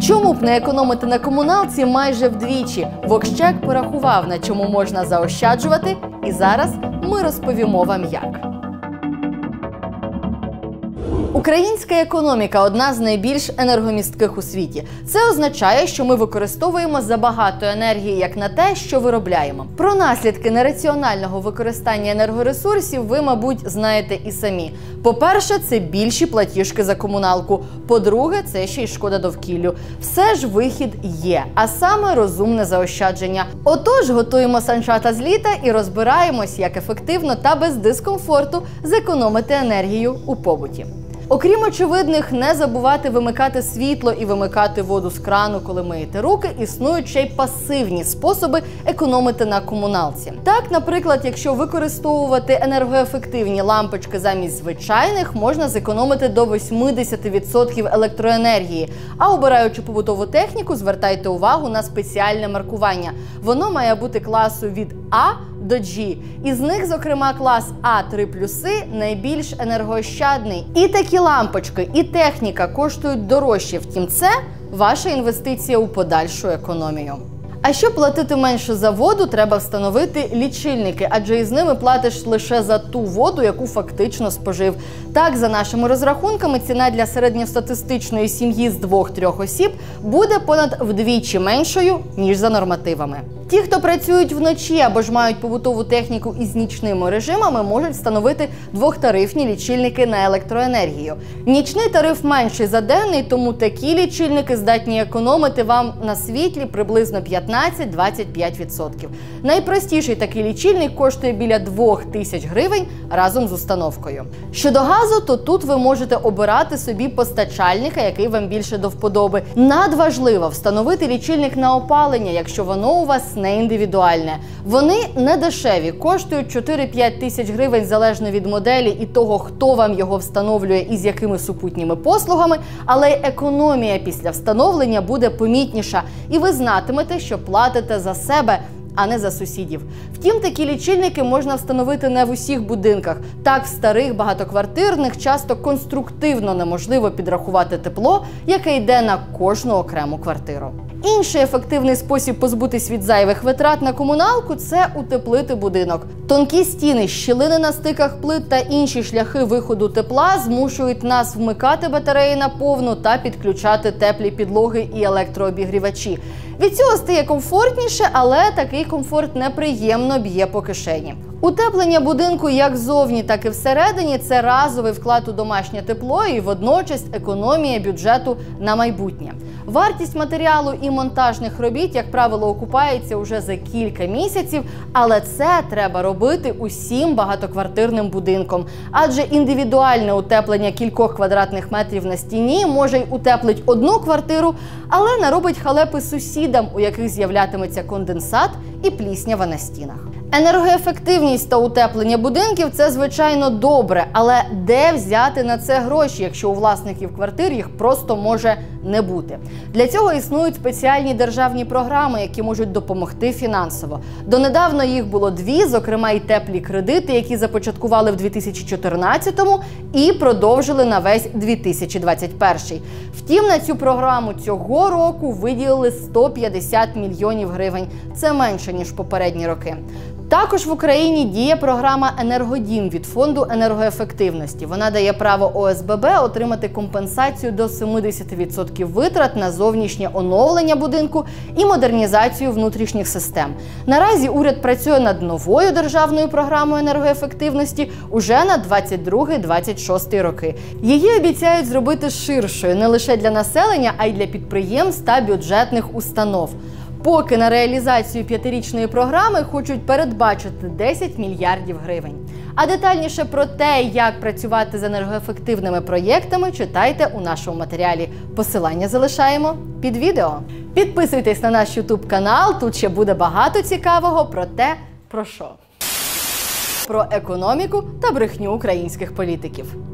Чому б не економити на комуналці майже вдвічі? Вокщек порахував, на чому можна заощаджувати, і зараз ми розповімо вам як. Українська економіка – одна з найбільш енергомістких у світі. Це означає, що ми використовуємо забагато енергії як на те, що виробляємо. Про наслідки нераціонального використання енергоресурсів ви, мабуть, знаєте і самі. По-перше, це більші платіжки за комуналку. По-друге, це ще й шкода довкіллю. Все ж вихід є, а саме розумне заощадження. Отож, готуємо санчата з літа і розбираємось, як ефективно та без дискомфорту зекономити енергію у побуті. Окрім очевидних, не забувати вимикати світло і вимикати воду з крану, коли миєте руки, існують ще й пасивні способи економити на комуналці. Так, наприклад, якщо використовувати енергоефективні лампочки замість звичайних, можна зекономити до 80% електроенергії. А обираючи побутову техніку, звертайте увагу на спеціальне маркування. Воно має бути класу від А до G. Із них, зокрема, клас А3+, найбільш енергоощадний. І такі лампочки, і техніка коштують дорожче, втім це ваша інвестиція у подальшу економію. А щоб платити менше за воду, треба встановити лічильники, адже із ними платиш лише за ту воду, яку фактично спожив. Так, за нашими розрахунками, ціна для середньостатистичної сім'ї з 2-3 осіб буде понад вдвічі меншою, ніж за нормативами. Ті, хто працюють вночі або ж мають побутову техніку із нічними режимами, можуть встановити двохтарифні лічильники на електроенергію. Нічний тариф менший за денний, тому такі лічильники здатні економити вам на світлі приблизно 15-25%. Найпростіший такий лічильник коштує біля 2000 гривень разом з установкою. Щодо газу, то тут ви можете обирати собі постачальника, який вам більше до вподоби. Надважливо встановити лічильник на опалення, якщо воно у вас не індивідуальне. Вони не дешеві, коштують 4-5 тисяч гривень залежно від моделі і того, хто вам його встановлює і з якими супутніми послугами, але економія після встановлення буде помітніша, і ви знатимете, що платите за себе, а не за сусідів. Втім, такі лічильники можна встановити не в усіх будинках. Так, в старих багатоквартирних часто конструктивно неможливо підрахувати тепло, яке йде на кожну окрему квартиру. Інший ефективний спосіб позбутись від зайвих витрат на комуналку – це утеплити будинок. Тонкі стіни, щілини на стиках плит та інші шляхи виходу тепла змушують нас вмикати батареї на повну та підключати теплі підлоги і електрообігрівачі. Від цього стає комфортніше, але такий комфорт неприємно б'є по кишені. Утеплення будинку як ззовні, так і всередині – це разовий вклад у домашнє тепло і водночас економія бюджету на майбутнє. Вартість матеріалу і монтажних робіт, як правило, окупається уже за кілька місяців, але це треба робити усім багатоквартирним будинкам. Адже індивідуальне утеплення кількох квадратних метрів на стіні може й утеплить одну квартиру, але наробить халепи сусідам, у яких з'являтиметься конденсат і пліснява на стінах. Енергоефективність та утеплення будинків – це, звичайно, добре, але де взяти на це гроші, якщо у власників квартир їх просто може не бути? Для цього існують спеціальні державні програми, які можуть допомогти фінансово. Донедавна їх було 2, зокрема і теплі кредити, які започаткували в 2014-му і продовжили на весь 2021. Втім, на цю програму цього року виділили 150 мільйонів гривень. Це менше, ніж попередні роки. Також в Україні діє програма «Енергодім» від Фонду енергоефективності. Вона дає право ОСББ отримати компенсацію до 70% витрат на зовнішнє оновлення будинку і модернізацію внутрішніх систем. Наразі уряд працює над новою державною програмою енергоефективності уже на 22-26 роки. Її обіцяють зробити ширшою не лише для населення, а й для підприємств та бюджетних установ. Поки на реалізацію 5-річної програми хочуть передбачити 10 мільярдів гривень. А детальніше про те, як працювати з енергоефективними проєктами, читайте у нашому матеріалі. Посилання залишаємо під відео. Підписуйтесь на наш YouTube канал, тут ще буде багато цікавого про те, про що. Про економіку та брехню українських політиків.